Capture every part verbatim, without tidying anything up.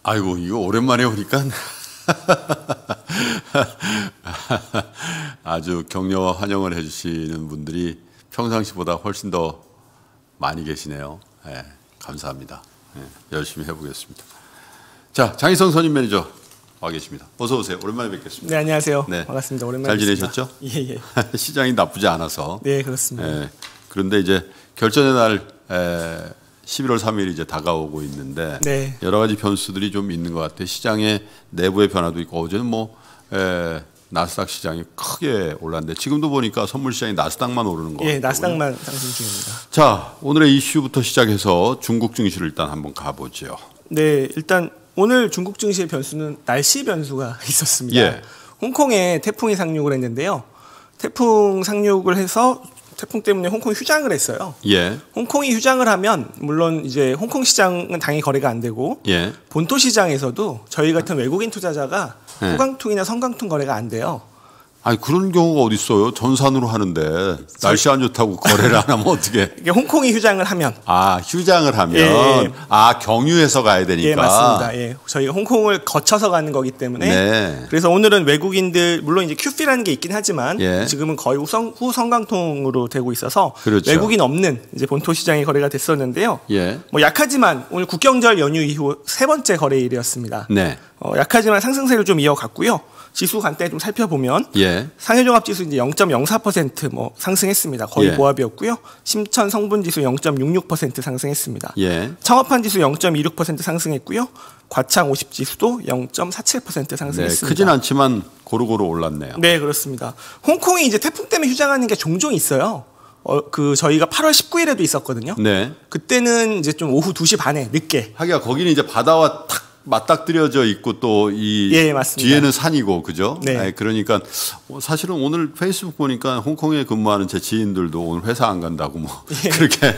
아이고, 이거 오랜만에 오니까 아주 격려와 환영을 해주시는 분들이 평상시보다 훨씬 더 많이 계시네요. 네, 감사합니다. 네, 열심히 해보겠습니다. 자, 장희성 선임 매니저 와 계십니다. 어서 오세요. 오랜만에 뵙겠습니다. 네, 안녕하세요. 네. 반갑습니다. 오랜만에 잘 뵙습니다. 지내셨죠? 예, 예. 시장이 나쁘지 않아서. 네, 그렇습니다. 네. 그런데 이제 결전의 날 에, 십일월 삼일이 이제 다가오고 있는데 네. 여러 가지 변수들이 좀 있는 것 같아요. 시장의 내부의 변화도 있고 어제는 뭐 에, 나스닥 시장이 크게 올랐는데 지금도 보니까 선물 시장이 나스닥만 오르는 거예요. 예, 나스닥만 상승 중입니다. 자, 오늘의 이슈부터 시작해서 중국 증시를 일단 한번 가보죠. 네, 일단 오늘 중국 증시의 변수는 날씨 변수가 있었습니다. 예. 홍콩에 태풍이 상륙을 했는데요. 태풍 상륙을 해서 태풍 때문에 홍콩이 휴장을 했어요. 예. 홍콩이 휴장을 하면 물론 이제 홍콩 시장은 당연히 거래가 안 되고 예. 본토 시장에서도 저희 같은 외국인 투자자가 예. 후강통이나 성강통 거래가 안 돼요. 아니 그런 경우가 어디 있어요? 전산으로 하는데 날씨 안 좋다고 거래를 안 하면 어떻게? 이게 홍콩이 휴장을 하면 아 휴장을 하면 예, 예. 아 경유해서 가야 되니까. 예, 맞습니다. 예, 저희가 홍콩을 거쳐서 가는 거기 때문에 네. 그래서 오늘은 외국인들 물론 이제 큐피라는 게 있긴 하지만 예. 지금은 거의 후성, 후성강통으로 되고 있어서 그렇죠. 외국인 없는 이제 본토 시장이 거래가 됐었는데요. 예. 뭐 약하지만 오늘 국경절 연휴 이후 세 번째 거래일이었습니다. 네. 어, 약하지만 상승세를 좀 이어갔고요. 지수 간단히 좀 살펴보면 예. 상해종합지수 이제 영 점 영사 퍼센트 뭐 상승했습니다. 거의 예. 보합이었고요. 심천 성분지수 영 점 육육 퍼센트 상승했습니다. 예. 청업한지수 영 점 이육 퍼센트 상승했고요. 과창 오십 지수도 영 점 사칠 퍼센트 네, 상승했습니다. 크진 않지만 고루고루 올랐네요. 네, 그렇습니다. 홍콩이 이제 태풍 때문에 휴장하는 게 종종 있어요. 어, 그 저희가 팔월 십구일에도 있었거든요. 네. 그때는 이제 좀 오후 두 시 반에 늦게. 하기야 거기는 이제 바다와 탁 맞닥뜨려져 있고 또 이 예, 맞습니다. 뒤에는 산이고 그죠? 네. 아니, 그러니까 사실은 오늘 페이스북 보니까 홍콩에 근무하는 제 지인들도 오늘 회사 안 간다고 뭐 예. 그렇게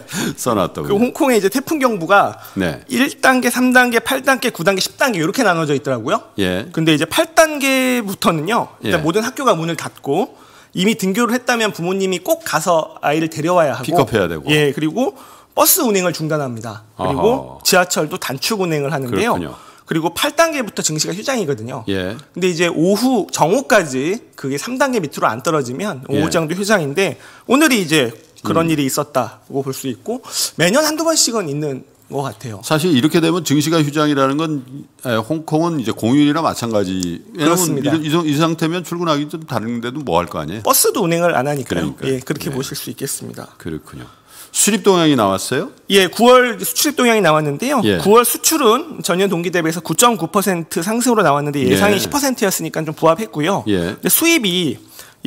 써놨다고. 그 홍콩에 이제 태풍 경보가 네. 일 단계, 삼 단계, 팔 단계, 구 단계, 십 단계 이렇게 나눠져 있더라고요. 예. 근데 이제 팔 단계부터는요. 일단 예. 모든 학교가 문을 닫고 이미 등교를 했다면 부모님이 꼭 가서 아이를 데려와야 하고 픽업해야 되고. 예, 그리고 버스 운행을 중단합니다. 그리고 아하. 지하철도 단축 운행을 하는데요. 그렇군요. 그리고 팔 단계부터 증시가 휴장이거든요. 예. 근데 이제 오후 정오까지 그게 삼 단계 밑으로 안 떨어지면 오후 예. 정도 휴장인데 오늘이 이제 그런 음. 일이 있었다고 볼 수 있고 매년 한두 번씩은 있는 것 같아요. 사실 이렇게 되면 증시가 휴장이라는 건 에, 홍콩은 이제 공휴일이나 마찬가지. 그렇습니다. 이, 이, 이 상태면 출근하기 좀 다른데도 뭐 할 거 아니에요? 버스도 운행을 안 하니까요. 그러니까요. 예, 그렇게 네. 보실 수 있겠습니다. 그렇군요. 수입 동향이 나왔어요? 예, 구월 수출입 동향이 나왔는데요. 예. 구월 수출은 전년 동기 대비해서 구 점 구 퍼센트 상승으로 나왔는데 예상이 예. 십 퍼센트였으니까 좀 부합했고요. 예. 근데 수입이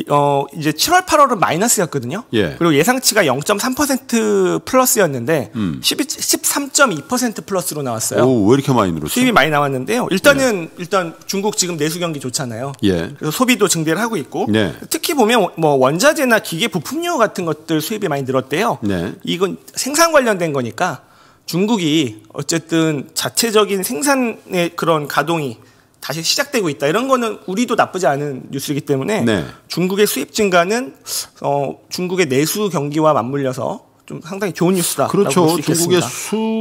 어 이제 칠월, 팔월은 마이너스였거든요. 예. 그리고 예상치가 영 점 삼 퍼센트 플러스였는데 음. 십삼 점 이 퍼센트 플러스로 나왔어요. 오, 왜 이렇게 많이 늘었어요? 수입이 많이 나왔는데요. 일단은 일단 중국 지금 내수 경기 좋잖아요. 예. 그래서 소비도 증대를 하고 있고 네. 특히 보면 뭐 원자재나 기계 부품류 같은 것들 수입이 많이 늘었대요. 네. 이건 생산 관련된 거니까 중국이 어쨌든 자체적인 생산의 그런 가동이 다시 시작되고 있다. 이런 거는 우리도 나쁘지 않은 뉴스이기 때문에 네. 중국의 수입 증가는 어, 중국의 내수 경기와 맞물려서 좀 상당히 좋은 뉴스다. 그렇죠. 볼수 중국의 있겠습니다.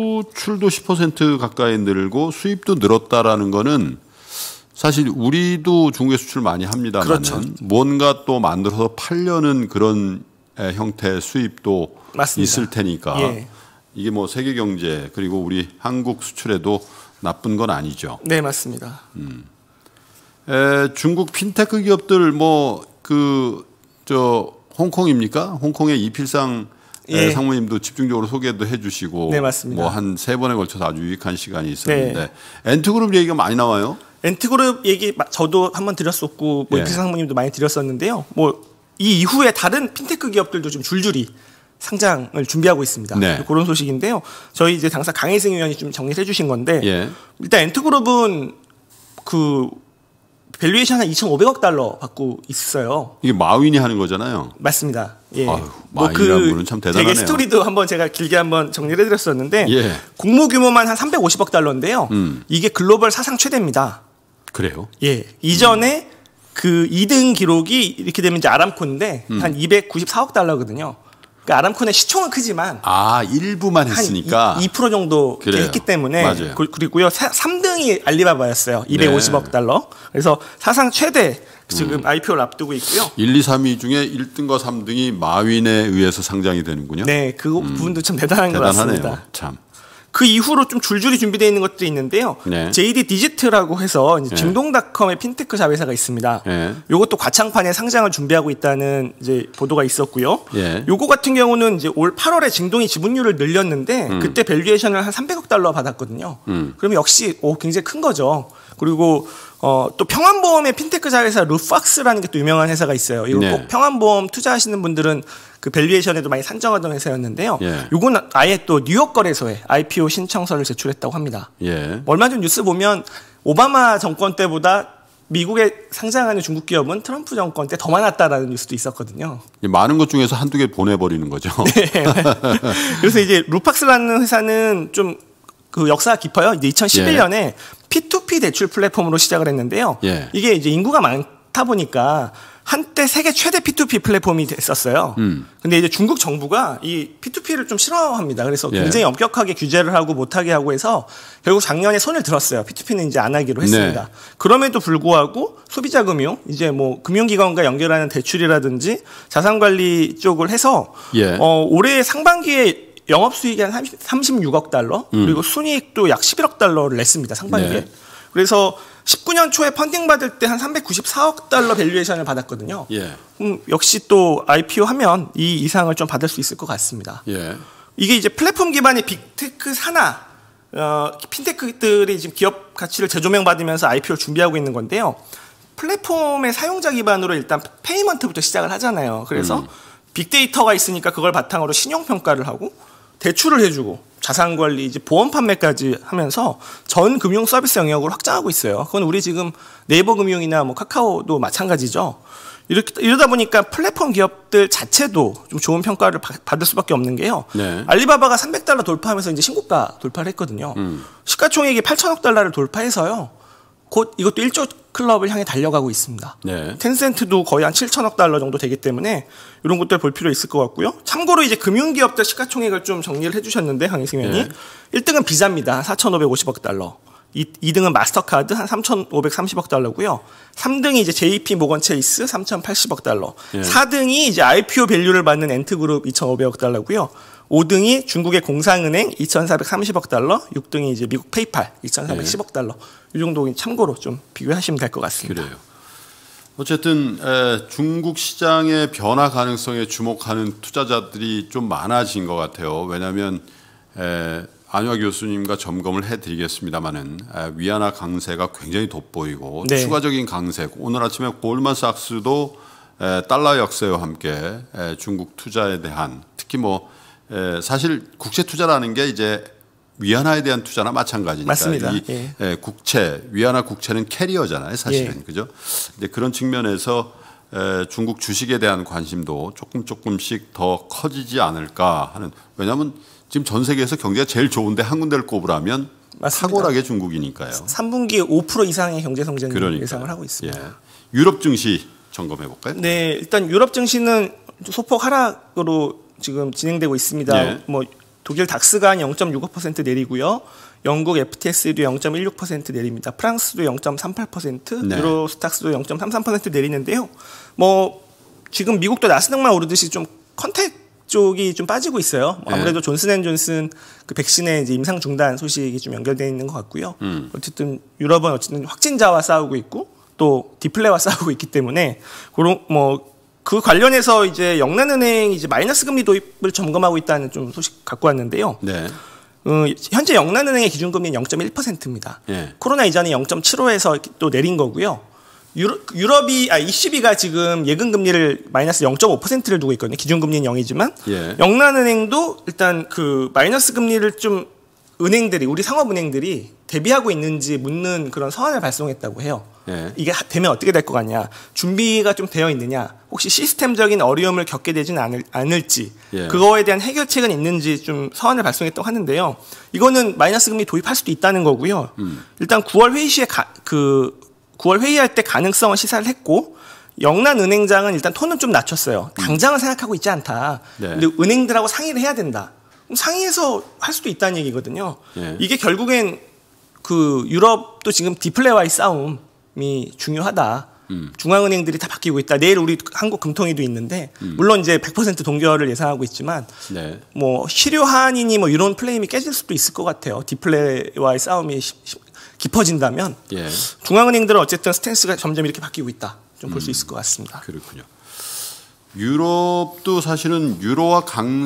수출도 십 퍼센트 가까이 늘고 수입도 늘었다라는 거는 사실 우리도 중국에 수출 많이 합니다만 그렇죠. 뭔가 또 만들어서 팔려는 그런 형태의 수입도 맞습니다. 있을 테니까 예. 이게 뭐 세계 경제 그리고 우리 한국 수출에도 나쁜 건 아니죠. 네, 맞습니다. 음. 에, 중국 핀테크 기업들 뭐 그 저 홍콩입니까? 홍콩의 이필상 예. 상무님도 집중적으로 소개도 해주시고, 네, 맞습니다. 뭐 한 세 번에 걸쳐서 아주 유익한 시간이 있었는데 네. 엔트그룹 얘기가 많이 나와요. 엔트그룹 얘기 저도 한번 드렸었고 뭐 예. 이필상 상무님도 많이 드렸었는데요. 뭐 이 이후에 다른 핀테크 기업들도 좀 줄줄이 상장을 준비하고 있습니다. 네. 그런 소식인데요. 저희 이제 당사 강혜승 의원이 좀 정리를 해주신 건데 예. 일단 엔트그룹은 그 밸류에이션 한 이천오백억 달러 받고 있어요. 이게 마윈이 하는 거잖아요. 맞습니다. 예. 아유, 마윈이라는 분은 참 대단하네요. 되게 스토리도 한번 제가 길게 한번 정리를 해드렸었는데 예. 공모 규모만 한 삼백오십억 달러인데요. 음. 이게 글로벌 사상 최대입니다. 그래요? 예. 이전에 음. 그 이 등 기록이 이렇게 되면 이제 아람코인데 음. 한 이백구십사억 달러거든요. 그러니까 그 아람코는 시총은 크지만 아 일부만 했으니까 한 이 퍼센트 정도 그래요. 했기 때문에 맞아요. 그, 그리고요 삼 등이 알리바바였어요. 이백오십억 네. 달러. 그래서 사상 최대 지금 음. 아이피오를 앞두고 있고요. 일, 이, 삼 위 중에 일 등과 삼 등이 마윈에 의해서 상장이 되는군요. 네, 그 음. 부분도 참 대단한 것 같습니다. 참. 그 이후로 좀 줄줄이 준비되어 있는 것들이 있는데요. 네. 제이디 디지트라고 해서 이제 네. 중동닷컴의 핀테크 자회사가 있습니다. 네. 요것도 과창판에 상장을 준비하고 있다는 이제 보도가 있었고요. 네. 요거 같은 경우는 이제 올 팔월에 증동이 지분율을 늘렸는데 음. 그때 밸류에이션을 한 삼백억 달러 받았거든요. 음. 그러면 역시 오, 굉장히 큰 거죠. 그리고 어, 또 평안보험의 핀테크 자회사 루팍스라는 게 또 유명한 회사가 있어요. 이거 네. 꼭 평안보험 투자하시는 분들은 그 밸류에이션에도 많이 산정하던 회사였는데요. 예. 이건 아예 또 뉴욕 거래소에 아이피오 신청서를 제출했다고 합니다. 예. 얼마 전 뉴스 보면 오바마 정권 때보다 미국에 상장하는 중국 기업은 트럼프 정권 때 더 많았다라는 뉴스도 있었거든요. 많은 것 중에서 한두 개 보내버리는 거죠. 네. 그래서 이제 루팍스라는 회사는 좀 그 역사가 깊어요. 이제 이천십일 년에 예. 피투피 대출 플랫폼으로 시작을 했는데요. 예. 이게 이제 인구가 많다 보니까 한때 세계 최대 피투피 플랫폼이 됐었어요. 음. 근데 이제 중국 정부가 이 피투피를 좀 싫어합니다. 그래서 예. 굉장히 엄격하게 규제를 하고 못하게 하고 해서 결국 작년에 손을 들었어요. 피투피는 이제 안 하기로 했습니다. 네. 그럼에도 불구하고 소비자 금융, 이제 뭐 금융기관과 연결하는 대출이라든지 자산관리 쪽을 해서 예. 어, 올해 상반기에 영업수익이 한 삼십육억 달러, 음. 그리고 순이익도 약 십일억 달러를 냈습니다. 상반기에. 네. 그래서 십구 년 초에 펀딩 받을 때 한 삼백구십사억 달러 밸류에이션을 받았거든요. 예. 음, 역시 또 아이피오 하면 이 이상을 좀 받을 수 있을 것 같습니다. 예. 이게 이제 플랫폼 기반의 빅테크 산하, 어, 핀테크들이 지금 기업 가치를 재조명받으면서 아이피오를 준비하고 있는 건데요. 플랫폼의 사용자 기반으로 일단 페이먼트부터 시작을 하잖아요. 그래서 음. 빅데이터가 있으니까 그걸 바탕으로 신용평가를 하고 대출을 해주고 자산관리, 이제 보험 판매까지 하면서 전 금융 서비스 영역을 확장하고 있어요. 그건 우리 지금 네이버 금융이나 뭐 카카오도 마찬가지죠. 이렇게, 이러다 보니까 플랫폼 기업들 자체도 좀 좋은 평가를 바, 받을 수밖에 없는 게요. 네. 알리바바가 삼백 달러 돌파하면서 이제 신고가 돌파를 했거든요. 음. 시가총액이 팔천억 달러를 돌파해서요. 곧 이것도 일조 클럽을 향해 달려가고 있습니다. 네. 텐센트도 거의 한 칠천억 달러 정도 되기 때문에 이런 것들 볼 필요 있을 것 같고요. 참고로 이제 금융기업들 시가총액을 좀 정리를 해주셨는데 강희승 의원이 네. 일 등은 비자입니다. 사천오백오십억 달러. 이 등은 마스터카드 한 삼천오백삼십억 달러고요. 삼 등이 이제 제이피 모건 체이스 삼천팔십억 달러. 네. 사 등이 이제 아이피오 밸류를 받는 엔트그룹 이천오백억 달러고요. 오 등이 중국의 공상은행 이천사백삼십억 달러, 육 등이 이제 미국 페이팔 이천사백십억 달러. 이 정도 참고로 좀 비교하시면 될 것 같습니다. 그래요. 어쨌든 에, 중국 시장의 변화 가능성에 주목하는 투자자들이 좀 많아진 것 같아요. 왜냐하면 에, 안효아 교수님과 점검을 해드리겠습니다마는 위안화 강세가 굉장히 돋보이고 네. 추가적인 강세. 오늘 아침에 골만삭스도 에, 달러 역세와 함께 에, 중국 투자에 대한 특히 뭐 에, 사실 국채 투자라는 게 이제 위안화에 대한 투자나 마찬가지니까 맞습니다. 이 예. 에, 국채 위안화 국채는 캐리어잖아요, 사실은. 예. 그죠? 근데 그런 측면에서 에, 중국 주식에 대한 관심도 조금 조금씩 더 커지지 않을까 하는. 왜냐하면 지금 전 세계에서 경제가 제일 좋은데 한 군데를 꼽으라면 맞습니다. 탁월하게 중국이니까요. 삼 분기 오 퍼센트 이상의 경제 성장 예상을 하고 있습니다. 예. 유럽 증시 점검해 볼까요? 네, 일단 유럽 증시는 소폭 하락으로 지금 진행되고 있습니다. 예. 뭐 독일 닥스가 한 영 점 육오 퍼센트 내리고요. 영국 에프티에스도 영 점 일육 퍼센트 내립니다. 프랑스도 영 점 삼팔 퍼센트, 네. 유로스탁스도 영 점 삼삼 퍼센트 내리는데요. 뭐 지금 미국도 나스닥만 오르듯이 좀 컨택 쪽이 좀 빠지고 있어요. 뭐 아무래도 네. 존슨앤존슨 그 백신의 이제 임상 중단 소식이 좀 연결되어 있는 것 같고요. 음. 어쨌든 유럽은 어쨌든 확진자와 싸우고 있고 또 디플레와 싸우고 있기 때문에 그런 뭐 그 관련해서 이제 영란은행이 이제 마이너스 금리 도입을 점검하고 있다는 좀 소식 갖고 왔는데요. 네. 어, 현재 영란은행의 기준금리는 영 점 일 퍼센트입니다. 네. 코로나 이전에 영 점 칠오에서 또 내린 거고요. 유럽, 유럽이 아 이씨비가 지금 예금 금리를 마이너스 영 점 오 퍼센트를 두고 있거든요. 기준금리는 영이지만 예. 영란은행도 일단 그 마이너스 금리를 좀 은행들이 우리 상업은행들이 대비하고 있는지 묻는 그런 서한을 발송했다고 해요. 예. 이게 되면 어떻게 될 것 같냐, 준비가 좀 되어 있느냐, 혹시 시스템적인 어려움을 겪게 되지는 않을, 않을지 예. 그거에 대한 해결책은 있는지 좀 서한을 발송했다고 하는데요. 이거는 마이너스 금리 도입할 수도 있다는 거고요. 음. 일단 구월 회의 시에 가, 그 구월 회의할 때 가능성을 시사를 했고 영란은행장은 일단 톤은 좀 낮췄어요. 당장은 생각하고 있지 않다. 네. 근데 은행들하고 상의를 해야 된다. 그럼 상의해서 할 수도 있다는 얘기거든요. 네. 이게 결국엔 그 유럽도 지금 디플레와의 싸움이 중요하다. 음. 중앙은행들이 다 바뀌고 있다. 내일 우리 한국 금통위도 있는데 음. 물론 이제 백 퍼센트 동결을 예상하고 있지만 네. 뭐 실효 한이니 뭐 이런 플레임이 깨질 수도 있을 것 같아요. 디플레와의 싸움이 시, 시, 깊어진다면 예. 중앙은행들은 어쨌든 스탠스가 점점 이렇게 바뀌고 있다. 좀 볼 수 음. 있을 것 같습니다. 그렇군요. 유럽도 사실은 유로화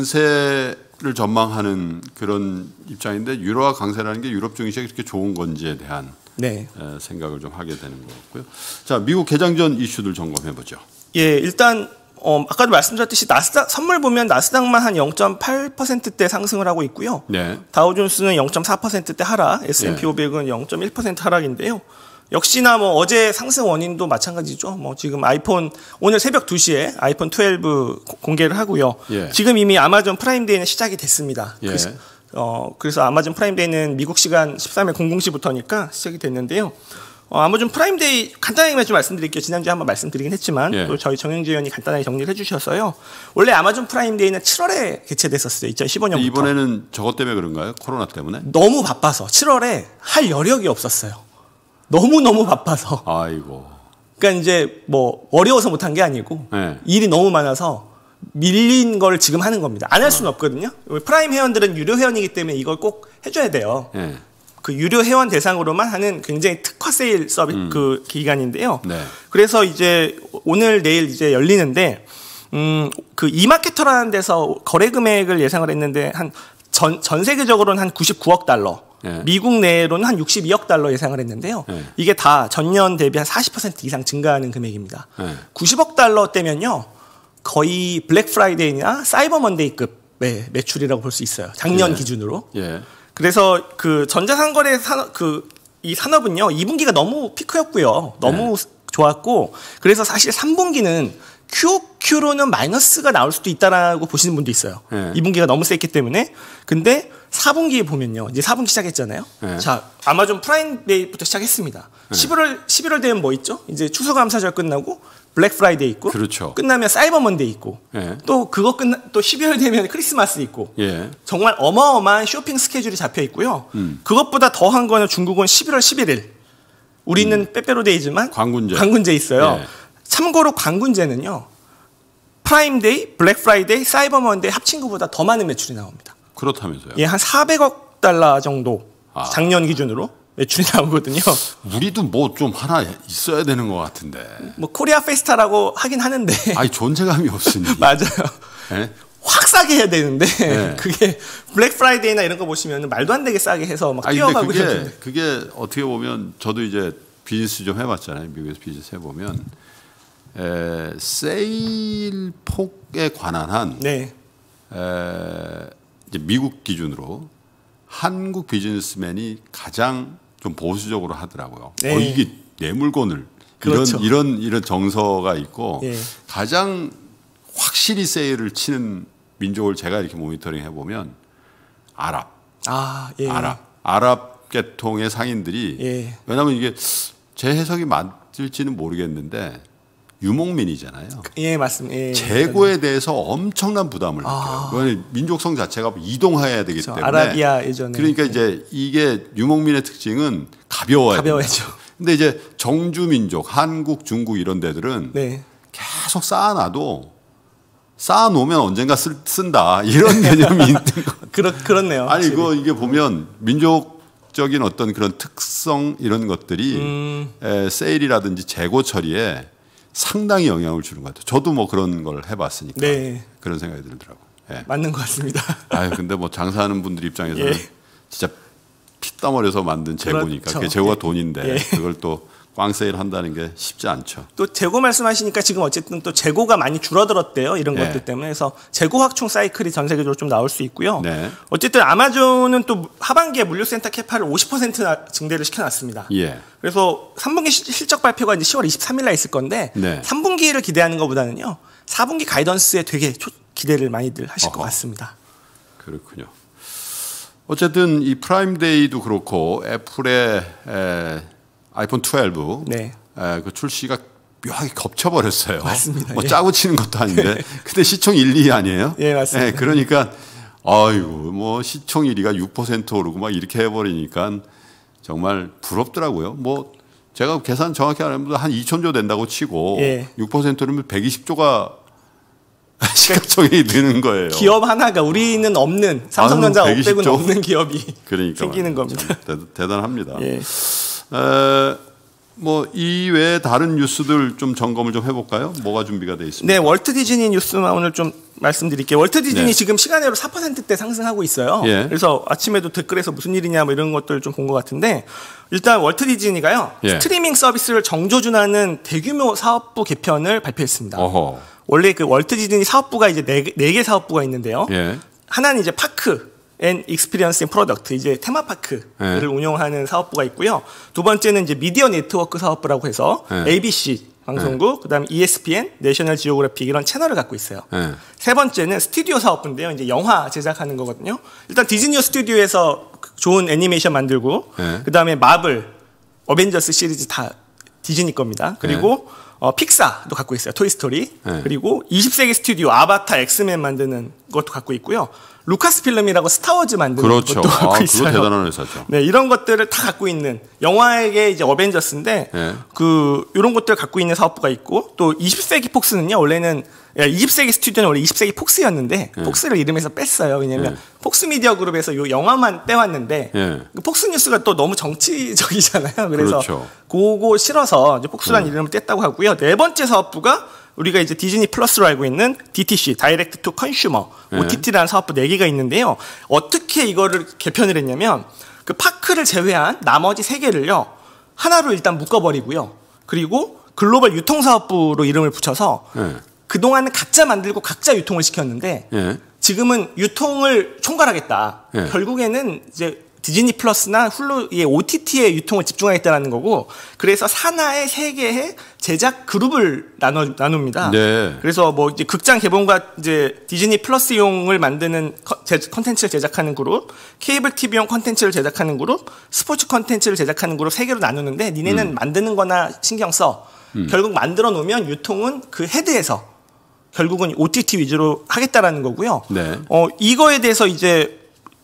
강세를 전망하는 그런 입장인데 유로화 강세라는 게 유럽 증시가 그렇게 좋은 건지에 대한 네. 생각을 좀 하게 되는 것 같고요. 자, 미국 개장 전 이슈들 점검해 보죠. 예, 일단 어, 아까도 말씀드렸듯이 나스닥 선물 보면 나스닥만 한 영 점 팔 퍼센트대 상승을 하고 있고요. 네. 다우존스는 영 점 사 퍼센트대 하락, 에스 앤 피 네. 오백은 영 점 일 퍼센트 하락인데요. 역시나 뭐 어제 상승 원인도 마찬가지죠. 뭐 지금 아이폰 오늘 새벽 두 시에 아이폰 십이 공개를 하고요. 예. 지금 이미 아마존 프라임데이는 시작이 됐습니다. 예. 그래서, 어, 그래서 아마존 프라임데이는 미국 시간 십삼 일 공공 시부터니까 시작이 됐는데요. 어, 아마존 프라임데이 간단하게 좀 말씀드릴게요. 지난주에 한번 말씀드리긴 했지만 예. 또 저희 정영재 의원이 간단하게 정리를 해주셔서요. 원래 아마존 프라임데이는 칠월에 개최됐었어요. 이천십오 년부터. 이번에는 저것 때문에 그런가요? 코로나 때문에? 너무 바빠서 칠월에 할 여력이 없었어요. 너무너무 바빠서. 아이고. 그러니까 이제 뭐 어려워서 못한 게 아니고 네. 일이 너무 많아서 밀린 걸 지금 하는 겁니다. 안 할 수는 없거든요. 프라임 회원들은 유료 회원이기 때문에 이걸 꼭 해줘야 돼요. 네. 그 유료 회원 대상으로만 하는 굉장히 특화 세일 서비스 음. 그 기간인데요. 네. 그래서 이제 오늘 내일 이제 열리는데 음, 그 이마케터라는 데서 거래 금액을 예상을 했는데 한 전, 전 세계적으로는 한 구십구억 달러. 네. 미국 내로는 한 육십이억 달러 예상을 했는데요. 네. 이게 다 전년 대비 한 사십 퍼센트 이상 증가하는 금액입니다. 네. 구십억 달러 때면요. 거의 블랙 프라이데이나 사이버 먼데이급의 매출이라고 볼 수 있어요. 작년 네. 기준으로. 네. 그래서 그 전자상거래 산업, 그 이 산업은요. 이 분기가 너무 피크였고요. 너무 네. 좋았고 그래서 사실 삼 분기는 큐오큐로는 마이너스가 나올 수도 있다라고 보시는 분도 있어요. 네. 이 분기가 너무 셌기 때문에. 근데 사 분기에 보면요. 이제 사 분기 시작했잖아요. 네. 자, 아마존 프라임데이부터 시작했습니다. 네. 십일월, 십일월 되면 뭐 있죠? 이제 추수감사절 끝나고 블랙 프라이데이 있고. 그렇죠. 끝나면 사이버 먼데이 있고. 네. 또 그거 끝나, 또 십이월 되면 크리스마스 있고. 예. 정말 어마어마한 쇼핑 스케줄이 잡혀 있고요. 음. 그것보다 더한 거는 중국은 십일월 십일일. 우리는 음. 빼빼로데이지만. 광군제. 광군제 있어요. 예. 참고로 광군제는요. 프라임데이, 블랙 프라이데이, 사이버 먼데이 합친 것보다 더 많은 매출이 나옵니다. 그렇다면서요? 예, 한 사백억 달러 정도 아. 작년 기준으로 매출이 나오거든요. 우리도 뭐 좀 하나 있어야 되는 것 같은데. 뭐 코리아 페스타라고 하긴 하는데. 아니 존재감이 없으니. 맞아요. 네? 확 싸게 해야 되는데 네. 그게 블랙 프라이데이나 이런 거 보시면 말도 안 되게 싸게 해서 막 아니, 뛰어가고 그게, 있는데. 그게 어떻게 보면 저도 이제 비즈니스 좀 해봤잖아요. 미국에서 비즈니스 해보면 에, 세일 폭에 관한 한 네. 에, 이제 미국 기준으로 한국 비즈니스맨이 가장 좀 보수적으로 하더라고요. 네. 어, 이게 내 물건을 그렇죠. 이런 이런 이런 정서가 있고 네. 가장 확실히 세일을 치는 민족을 제가 이렇게 모니터링 해보면 아랍, 아, 예. 아랍, 아랍 계통의 상인들이 예. 왜냐하면 이게 제 해석이 맞을지는 모르겠는데 유목민이잖아요. 예, 맞습니다. 예, 재고에 대해서 엄청난 부담을 아. 느껴요. 왜냐하면 민족성 자체가 이동해야 되기 그렇죠. 때문에. 아라비아 예전에. 그러니까 이제 이게 유목민의 특징은 가벼워야 가벼워야죠. 근데 이제 정주 민족, 한국, 중국 이런 데들은 네. 계속 쌓아놔도 쌓아놓으면 언젠가 쓸, 쓴다 이런 개념이 있는 거. 그렇 그렇네요. 아니 이거 이게 보면 민족적인 어떤 그런 특성 이런 것들이 음. 에, 세일이라든지 재고 처리에 상당히 영향을 주는 것 같아요. 저도 뭐 그런 걸 해봤으니까 네. 그런 생각이 들더라고. 예. 맞는 것 같습니다. 아유 근데 뭐 장사하는 분들 입장에서는 예. 진짜 피땀 흘려서 만든 재고니까 그렇죠. 그게 재고가 예. 돈인데 예. 그걸 또 꽝 세일 한다는 게 쉽지 않죠. 또 재고 말씀하시니까 지금 어쨌든 또 재고가 많이 줄어들었대요. 이런 네. 것들 때문에. 그래서 재고 확충 사이클이 전 세계적으로 좀 나올 수 있고요. 네. 어쨌든 아마존은 또 하반기에 물류센터 캐파를 오십 퍼센트 증대를 시켜놨습니다. 예. 그래서 삼 분기 실적 발표가 이제 시월 이십삼일 날 있을 건데 네. 삼 분기를 기대하는 것보다는요. 사 분기 가이던스에 되게 초, 기대를 많이들 하실 어허. 것 같습니다. 그렇군요. 어쨌든 이 프라임데이도 그렇고 애플의 에, 아이폰 십이 네. 에, 그 출시가 묘하게 겹쳐버렸어요. 맞습니다. 뭐 예. 짜고 치는 것도 아닌데. 근데 시총 일, 이 아니에요? 예, 맞습니다. 예, 그러니까 아이고 뭐 시총 일, 이가 육 퍼센트 오르고 막 이렇게 해버리니까 정말 부럽더라고요. 뭐 제가 계산 정확히 안 하면 한 이천조 된다고 치고 예. 육 퍼센트면 백이십조가 시가총액이 되는 거예요. 기업 하나가 우리는 없는 삼성전자 아유, 오백은 없는 기업이 그러니까 생기는 겁니다. 대, 대단합니다. 예. 에, 뭐 이외에 다른 뉴스들 좀 점검을 좀 해볼까요? 뭐가 준비가 돼 있습니다. 네, 월트 디즈니 뉴스만 오늘 좀 말씀드릴게요. 월트 디즈니 네. 지금 시간으로 사 퍼센트대 상승하고 있어요. 예. 그래서 아침에도 댓글에서 무슨 일이냐 뭐 이런 것들 좀 본 것 같은데 일단 월트 디즈니가요. 예. 스트리밍 서비스를 정조준하는 대규모 사업부 개편을 발표했습니다. 어허. 원래 그 월트 디즈니 사업부가 이제 네 개 사업부가 있는데요. 예. 하나는 이제 파크 앤 익스피리언스 앤 프로덕트, 이제 테마파크를 예. 운영하는 사업부가 있고요. 두 번째는 이제 미디어 네트워크 사업부라고 해서 예. 에이비씨 방송국, 그다음에 이에스피엔, 내셔널 지오그래픽 이런 채널을 갖고 있어요. 예. 세 번째는 스튜디오 사업부인데요. 이제 영화 제작하는 거거든요. 일단 디즈니 스튜디오에서 좋은 애니메이션 만들고, 예. 그다음에 마블, 어벤져스 시리즈 다 디즈니 겁니다. 그리고 예. 어, 픽사도 갖고 있어요. 토이스토리. 예. 그리고 이십 세기 스튜디오 아바타, 엑스맨 만드는 것도 갖고 있고요. 루카스 필름이라고 스타워즈 만드는 그렇죠. 것도 갖고 아, 있어요. 그거 대단한 회사죠. 네, 이런 것들을 다 갖고 있는 영화에게 이제 어벤져스인데 예. 그 이런 것들을 갖고 있는 사업부가 있고 또 이십 세기 폭스는요. 원래는 이십 세기 스튜디오는 원래 이십 세기 폭스였는데 예. 폭스를 이름에서 뺐어요. 왜냐면 예. 폭스 미디어 그룹에서 요 영화만 떼왔는데 예. 그 폭스 뉴스가 또 너무 정치적이잖아요. 그래서 그렇죠. 그거 싫어서 이제 폭스라는 예. 이름을 뗐다고 하고요. 네 번째 사업부가 우리가 이제 디즈니 플러스로 알고 있는 디티씨, 다이렉트 투 컨슈머, 예. 오티티라는 사업부 네 개가 있는데요. 어떻게 이거를 개편을 했냐면 그 파크를 제외한 나머지 세 개를요. 하나로 일단 묶어버리고요. 그리고 글로벌 유통사업부로 이름을 붙여서 예. 그동안은 각자 만들고 각자 유통을 시켰는데 예. 지금은 유통을 총괄하겠다. 예. 결국에는 이제 디즈니 플러스나 훌루의 오티티에 유통을 집중하겠다는 거고, 그래서 산하의 세 개의 제작 그룹을 나눠 나눕니다. 네. 그래서 뭐 이제 극장 개봉과 이제 디즈니 플러스용을 만드는 컨텐츠를 제작하는 그룹, 케이블 티비용 컨텐츠를 제작하는 그룹, 스포츠 컨텐츠를 제작하는 그룹 세 개로 나누는데 니네는 음. 만드는 거나 신경 써. 음. 결국 만들어 놓으면 유통은 그 헤드에서 결국은 오티티 위주로 하겠다라는 거고요. 네. 어, 이거에 대해서 이제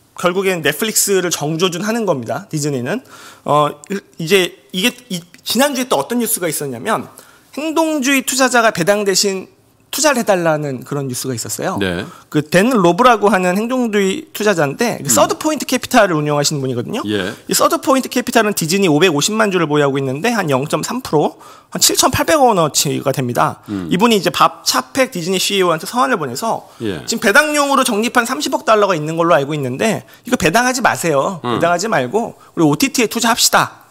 결국엔 넷플릭스를 정조준하는 겁니다. 디즈니는. 어, 이제 이게 이, 지난주에 또 어떤 뉴스가 있었냐면 행동주의 투자자가 배당 대신 투자를 해달라는 그런 뉴스가 있었어요. 네. 그 댄 로브라고 하는 행동주의 투자자인데 음. 서드 포인트 캐피탈을 운영하시는 분이거든요. 예. 이 서드 포인트 캐피탈은 디즈니 오백오십만 주를 보유하고 있는데 한 영 점 삼 퍼센트, 한 칠천팔백억 원어치가 됩니다. 음. 이분이 이제 밥 차팩 디즈니 씨이오한테 서한을 보내서 예. 지금 배당용으로 적립한 삼십억 달러가 있는 걸로 알고 있는데 이거 배당하지 마세요. 음. 배당하지 말고 우리 오티티에 투자합시다.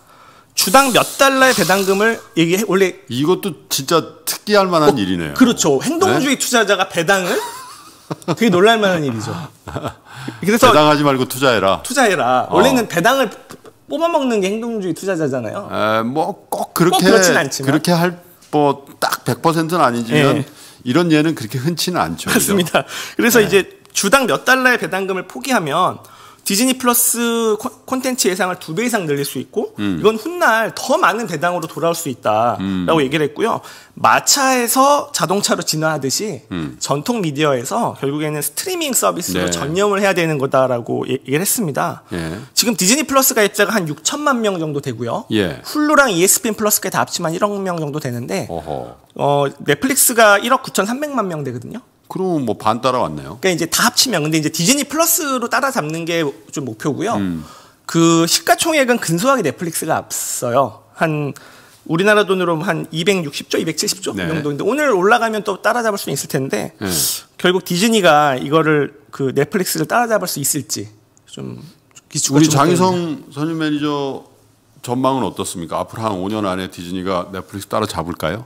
주당 몇 달러의 배당금을 얘기해. 원래 이것도 진짜 특이할 만한 어, 일이네요. 그렇죠. 행동주의 네? 투자자가 배당을 되게 놀랄 만한 일이죠. 그래서 배당하지 말고 투자해라. 투자해라. 어. 원래는 배당을 뽑아먹는 게 행동주의 투자자잖아요. 뭐 꼭 그렇게 그렇진 않지만 그렇게 할 뭐 딱 백 퍼센트는 아니지만 네. 이런 예는 그렇게 흔치는 않죠. 맞습니다. 그죠? 그래서 네. 이제 주당 몇 달러의 배당금을 포기하면 디즈니 플러스 콘텐츠 예상을 두 배 이상 늘릴 수 있고 음. 이건 훗날 더 많은 배당으로 돌아올 수 있다라고 음. 얘기를 했고요. 마차에서 자동차로 진화하듯이 음. 전통 미디어에서 결국에는 스트리밍 서비스로 네. 전념을 해야 되는 거다라고 얘기를 했습니다. 예. 지금 디즈니 플러스 가입자가 한 육천만 명 정도 되고요. 예. 훌루랑 이에스피엔 플러스까지 다 합치면 일억 명 정도 되는데 어, 넷플릭스가 일억 구천삼백만 명 되거든요. 그럼 뭐 반 따라왔네요. 그러니까 이제 다 합치면 근데 이제 디즈니 플러스로 따라잡는 게 좀 목표고요. 음. 그 시가총액은 근소하게 넷플릭스가 앞서요. 한 우리나라 돈으로 한 이백육십조, 이백칠십조 네. 정도인데 오늘 올라가면 또 따라잡을 수 있을 텐데 네. 결국 디즈니가 이거를 그 넷플릭스를 따라잡을 수 있을지 좀 우리 장희성 선임 매니저 전망은 어떻습니까? 앞으로 한 오 년 안에 디즈니가 넷플릭스 따라잡을까요?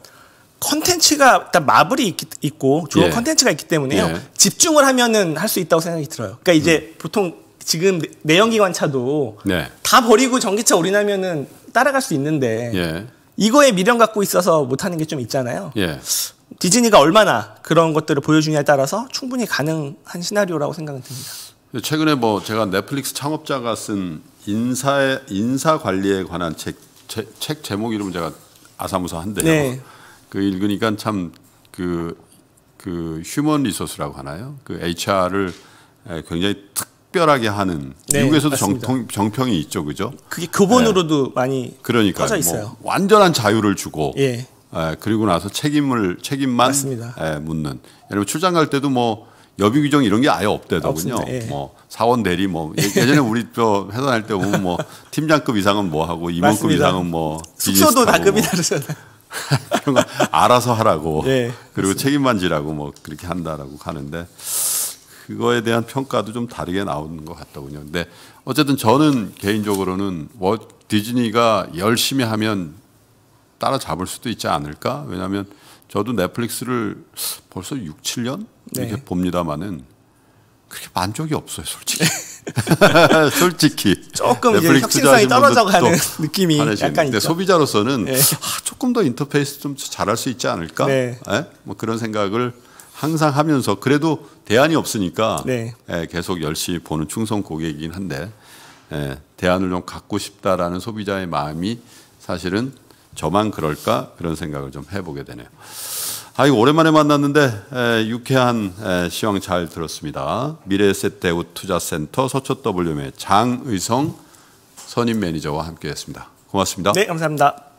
컨텐츠가 일단 마블이 있, 있고 좋은 컨텐츠가 예. 있기 때문에요. 예. 집중을 하면은 할 수 있다고 생각이 들어요. 그러니까 이제 음. 보통 지금 내연기관차도 네. 다 버리고 전기차 올인하면은 따라갈 수 있는데 예. 이거에 미련 갖고 있어서 못하는 게 좀 있잖아요. 예. 디즈니가 얼마나 그런 것들을 보여주냐에 따라서 충분히 가능한 시나리오라고 생각은 듭니다. 최근에 뭐 제가 넷플릭스 창업자가 쓴 인사의 인사 관리에 관한 책, 책, 책 제목 이름은 제가 아사무사한데요. 네. 그 읽으니까 참 그 그 휴먼 리소스라고 하나요? 그 에이치알을 굉장히 특별하게 하는 네, 미국에서도 정통, 정평이 있죠, 그죠? 그게 교본으로도 네. 많이 그러니까 퍼져 있어요. 뭐 완전한 자유를 주고, 예. 예, 그리고 나서 책임을 책임만 예, 묻는. 예를 출장 갈 때도 뭐 여비 규정 이런 게 아예 없대더군요. 예. 뭐 사원 대리 뭐 예전에 우리 저 회사 다닐 때 보면 뭐 팀장급 이상은 뭐 하고 임원급 맞습니다. 이상은 뭐 숙소도 다 급이 다르잖아요. 그런 거 알아서 하라고 네, 그리고 맞습니다. 책임만 지라고 뭐 그렇게 한다라고 하는데 그거에 대한 평가도 좀 다르게 나오는 것 같더군요. 근데 어쨌든 저는 개인적으로는 워 디즈니가 열심히 하면 따라잡을 수도 있지 않을까? 왜냐하면 저도 넷플릭스를 벌써 육, 칠 년 이렇게 네. 봅니다만은 그렇게 만족이 없어요, 솔직히. 솔직히 조금 이제 혁신성이 떨어져가는 느낌이 약간 있죠. 소비자로서는 네. 아, 조금 더 인터페이스 좀 잘할 수 있지 않을까? 네. 네? 뭐 그런 생각을 항상 하면서 그래도 대안이 없으니까 네. 예, 계속 열심히 보는 충성 고객이긴 한데 예, 대안을 좀 갖고 싶다라는 소비자의 마음이 사실은 저만 그럴까 그런 생각을 좀 해보게 되네요. 아, 이거 오랜만에 만났는데 에, 유쾌한 에, 시황 잘 들었습니다. 미래에셋대우투자센터 서초 더블유엠의 장의성 선임 매니저와 함께했습니다. 고맙습니다. 네, 감사합니다.